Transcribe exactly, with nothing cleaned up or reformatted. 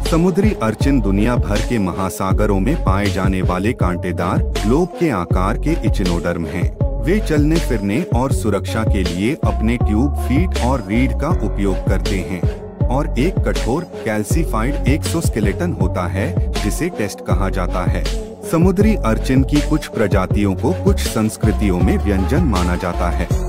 समुद्री अर्चिन दुनिया भर के महासागरों में पाए जाने वाले कांटेदार ग्लोब के आकार के इचिनोडर्म हैं। वे चलने फिरने और सुरक्षा के लिए अपने ट्यूब, फीट और रीढ़ का उपयोग करते हैं और एक कठोर कैल्सीफाइड एक्सोस्केलेटन होता है जिसे टेस्ट कहा जाता है। समुद्री अर्चिन की कुछ प्रजातियों को कुछ संस्कृतियों में व्यंजन माना जाता है।